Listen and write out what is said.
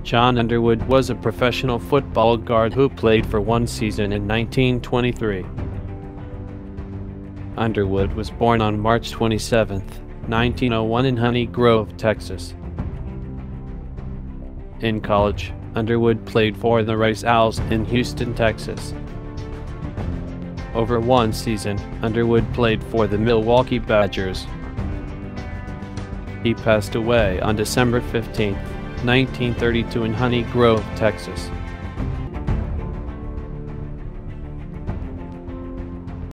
John Underwood was a professional football guard who played for one season in 1923. Underwood was born on March 27, 1901 in Honey Grove, Texas. In college, Underwood played for the Rice Owls in Houston, Texas. Over one season, Underwood played for the Milwaukee Badgers. He passed away on December 15, 1932 in Honey Grove, Texas.